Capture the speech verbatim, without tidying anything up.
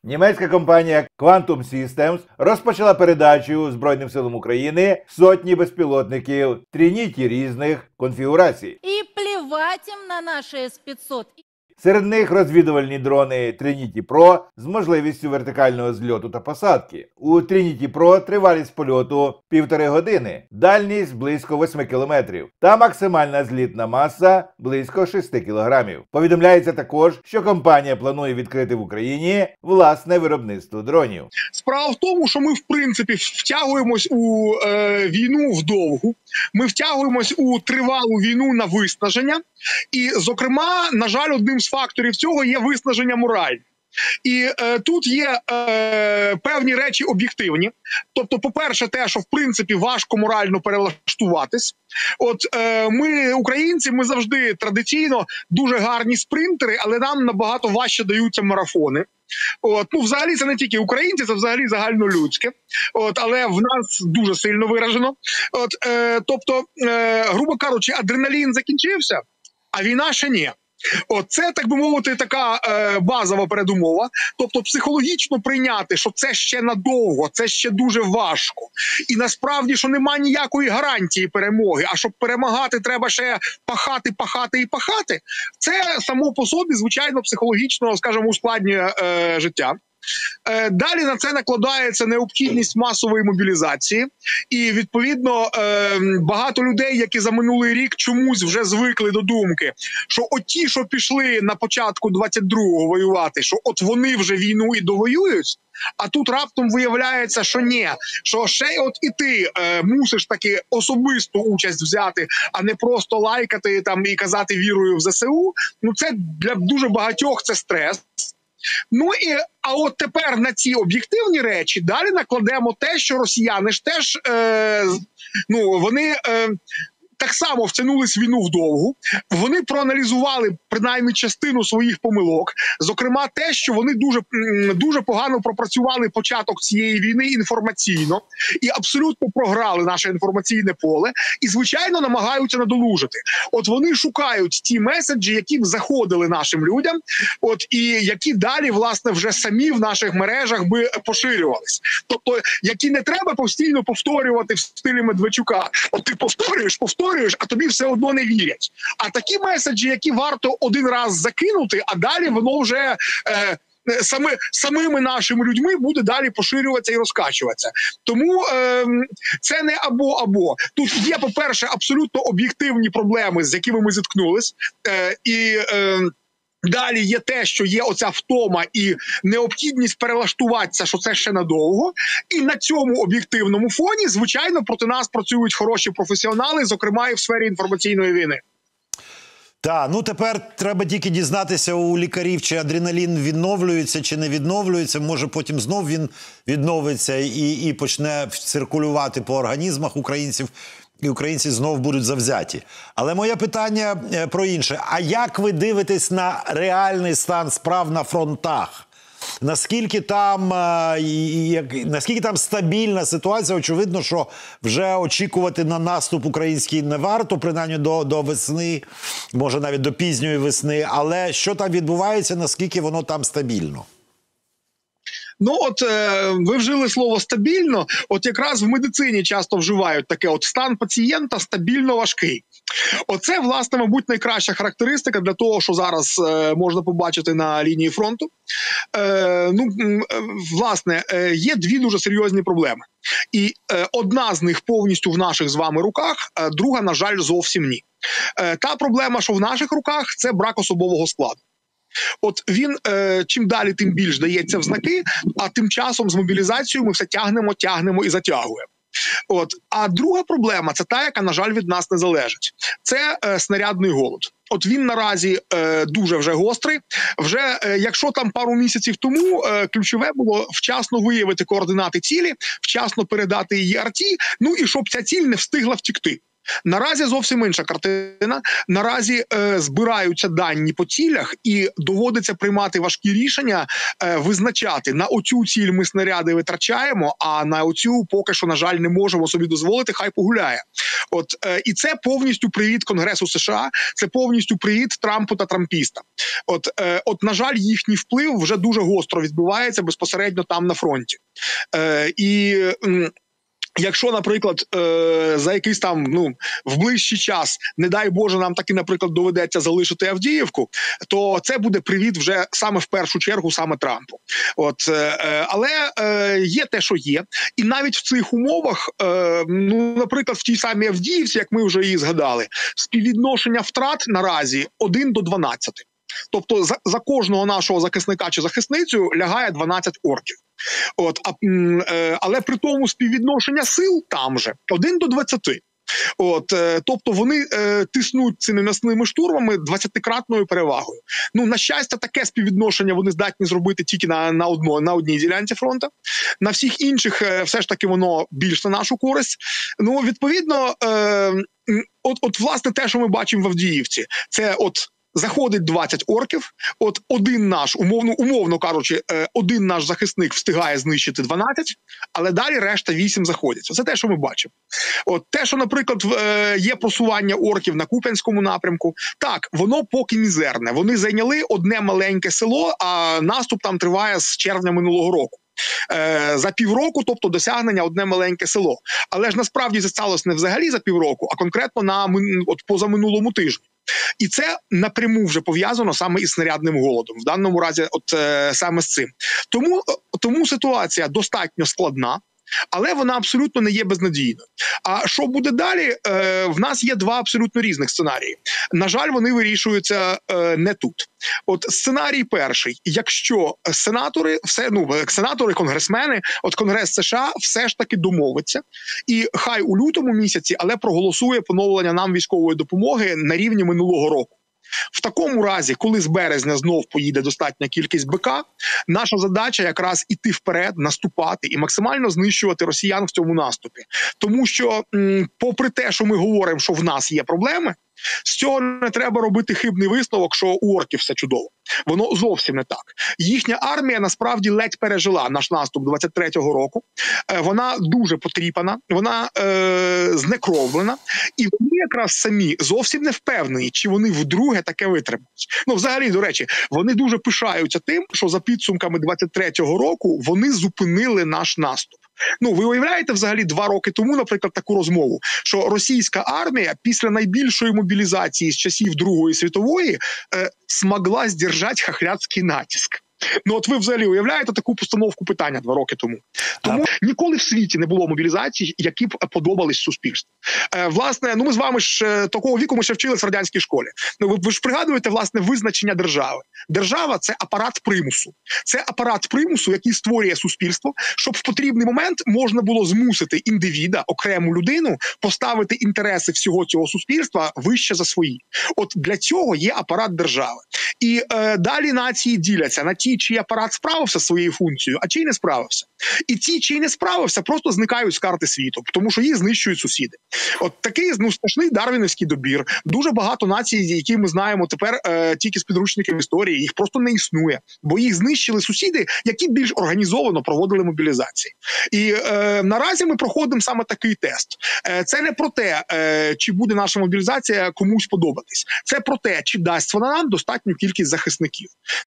Німецька компанія Quantum Systems розпочала передачу Збройним силам України сотні безпілотників Trinity різних конфігурацій. И плевать им на наши эс пятьсот. Серед них розвідувальні дрони Trinity Pro з можливістю вертикального зльоту та посадки. У Trinity Pro тривалість польоту півтори години, дальність близько восьми кілометрів та максимальна злітна маса близько шести кілограмів. Повідомляється також, що компанія планує відкрити в Україні власне виробництво дронів. Справа в тому, що ми в принципі втягуємось у е, війну вдовгу, ми втягуємось у тривалу війну на виснаження, і, зокрема, на жаль, одним з факторів цього є виснаження моральне. І е, тут є е, певні речі об'єктивні. Тобто, по-перше, те, що в принципі важко морально перелаштуватись. От е, ми, українці, ми завжди традиційно дуже гарні спринтери, але нам набагато важче даються марафони. От, ну, взагалі, це не тільки українці, це взагалі загальнолюдське. От, але в нас дуже сильно виражено. От, е, тобто, е, грубо кажучи, адреналін закінчився, а війна ще ні. От, це, так би мовити, така е, базова передумова. Тобто психологічно прийняти, що це ще надовго, це ще дуже важко. І насправді, що нема ніякої гарантії перемоги, а щоб перемагати, треба ще пахати, пахати і пахати. Це само по собі, звичайно, психологічно, скажімо, ускладнює е, життя. Далі на це накладається необхідність масової мобілізації. І, відповідно, багато людей, які за минулий рік чомусь вже звикли до думки, що от ті, що пішли на початку двадцять другого воювати, що от вони вже війну і довоюють, а тут раптом виявляється, що ні, що ще от і ти е, мусиш таки особисту участь взяти, а не просто лайкати там і казати вірою в зе се у. Ну це для дуже багатьох це стрес. Ну і, а от тепер на ці об'єктивні речі далі накладемо те, що росіяни ж теж, е, ну, вони е, так само втягнулись в війну вдовгу, вони проаналізували принаймні частину своїх помилок, зокрема те, що вони дуже, дуже погано пропрацювали початок цієї війни інформаційно і абсолютно програли наше інформаційне поле і, звичайно, намагаються надолужити. От вони шукають ті меседжі, які б заходили нашим людям, от і які далі, власне, вже самі в наших мережах би поширювались. Тобто, які не треба постійно повторювати в стилі Медведчука. От ти повторюєш, повторюєш, а тобі все одно не вірять. А такі меседжі, які варто один раз закинути, а далі воно вже е, сами, самими нашими людьми буде далі поширюватися і розкачуватися. Тому е, це не або-або. Тут є, по-перше, абсолютно об'єктивні проблеми, з якими ми зіткнулись. Е, і... Е, Далі є те, що є оця втома і необхідність перелаштуватися, що це ще надовго. І на цьому об'єктивному фоні, звичайно, проти нас працюють хороші професіонали, зокрема і в сфері інформаційної війни. Так, ну тепер треба тільки дізнатися у лікарів, чи адреналін відновлюється, чи не відновлюється. Може потім знов він відновиться і, і почне циркулювати по організмах українців. І українці знов будуть завзяті. Але моє питання про інше. А як ви дивитесь на реальний стан справ на фронтах? Наскільки там, наскільки там стабільна ситуація? Очевидно, що вже очікувати на наступ український не варто, принаймні до, до весни, може навіть до пізньої весни. Але що там відбувається, наскільки воно там стабільно? Ну, от е, ви вжили слово «стабільно», от якраз в медицині часто вживають таке, от стан пацієнта стабільно важкий. Оце, власне, мабуть, найкраща характеристика для того, що зараз е, можна побачити на лінії фронту. Е, ну, е, власне, е, є дві дуже серйозні проблеми. І е, одна з них повністю в наших з вами руках, е, друга, на жаль, зовсім ні. Е, та проблема, що в наших руках, це брак особового складу. От він е, чим далі, тим більш дається в знаки, а тим часом з мобілізацією ми все тягнемо, тягнемо і затягуємо. От. А друга проблема – це та, яка, на жаль, від нас не залежить. Це е, снарядний голод. От він наразі е, дуже вже гострий. Вже, е, якщо там пару місяців тому е, ключове було вчасно виявити координати цілі, вчасно передати її арті, ну і щоб ця ціль не встигла втікти. Наразі зовсім інша картина. Наразі е, збираються дані по цілях і доводиться приймати важкі рішення, е, визначати, на оцю ціль ми снаряди витрачаємо, а на оцю поки що, на жаль, не можемо собі дозволити, хай погуляє. От, е, і це повністю привіт Конгресу США, це повністю привіт Трампу та трампістам. От, е, от, на жаль, їхній вплив вже дуже гостро відбувається безпосередньо там на фронті. Е, і... М- Якщо, наприклад, е, за якийсь там, ну, в ближчий час, не дай Боже, нам таки, наприклад, доведеться залишити Авдіївку, то це буде привіт вже саме в першу чергу саме Трампу. От, е, але е, є те, що є. І навіть в цих умовах, е, ну, наприклад, в тій самій Авдіївці, як ми вже її згадали, співвідношення втрат наразі один до дванадцяти. Тобто за, за кожного нашого захисника чи захисницю лягає дванадцять орків. От, а, е, але при тому співвідношення сил там же один до двадцяти. От, е, тобто вони е, тиснуть цими м'ясними штурмами двадцятикратною перевагою. Ну, на щастя, таке співвідношення вони здатні зробити тільки на, на, одно, на одній ділянці фронту. На всіх інших е, все ж таки воно більш на нашу користь. Ну, відповідно, е, от, от, власне, те, що ми бачимо в Авдіївці, це от заходить двадцять орків, от один наш, умовно, умовно кажучи, один наш захисник встигає знищити дванадцять, але далі решта вісім заходять. Це те, що ми бачимо. От те, що, наприклад, є просування орків на Куп'янському напрямку, так, воно поки мізерне. Вони зайняли одне маленьке село, а наступ там триває з червня минулого року. За півроку, тобто досягнення одне маленьке село. Але ж насправді це сталося не взагалі за півроку, а конкретно на от позаминулому тижні. І це напряму вже пов'язано саме із снарядним голодом. В даному разі от е, саме з цим. Тому, тому ситуація достатньо складна, але вона абсолютно не є безнадійною. А що буде далі? Е, в нас є два абсолютно різних сценарії. На жаль, вони вирішуються е, не тут. От сценарій перший. Якщо сенатори, все, ну, сенатори, конгресмени, от Конгрес США все ж таки домовиться, і хай у лютому місяці, але проголосує поновлення нам військової допомоги на рівні минулого року. В такому разі, коли з березня знов поїде достатня кількість БК, наша задача якраз іти вперед, наступати і максимально знищувати росіян в цьому наступі. Тому що, м, попри те, що ми говоримо, що в нас є проблеми, з цього не треба робити хибний висновок, що у орків все чудово. Воно зовсім не так. Їхня армія насправді ледь пережила наш наступ двадцять третього року. Е, вона дуже потріпана, вона е, знекровлена. І вони якраз самі зовсім не впевнені, чи вони вдруге таке витримають. Ну, взагалі, до речі, вони дуже пишаються тим, що за підсумками двадцять третього року вони зупинили наш наступ. Ну, ви уявляєте взагалі два роки тому, наприклад, таку розмову, що російська армія після найбільшої мобілізації з часів Другої світової е, змогла здержати хахляцький натиск. Ну, от ви взагалі уявляєте таку постановку питання два роки тому. Тому а... ніколи в світі не було мобілізацій, які б подобались суспільству. Е, власне, ну ми з вами ж е, такого віку ми ще вчились в радянській школі. Ну, ви, ви ж пригадуєте, власне, визначення держави. Держава – це апарат примусу. Це апарат примусу, який створює суспільство, щоб в потрібний момент можна було змусити індивіда, окрему людину, поставити інтереси всього цього суспільства вище за свої. От для цього є апарат держави. І е, далі нації діляться на ті, чий апарат справився зі своєю функцією, а чий не справився. І ті, чий не справився, просто зникають з карти світу, тому що їх знищують сусіди. От такий, ну, страшний дарвінівський добір. Дуже багато націй, які ми знаємо тепер е, тільки з підручників історії, їх просто не існує, бо їх знищили сусіди, які більш організовано проводили мобілізації. І е, наразі ми проходимо саме такий тест. Е, це не про те, е, чи буде наша мобілізація комусь подобатись. Це про те, чи дасть вона нам достатню кількість захисників.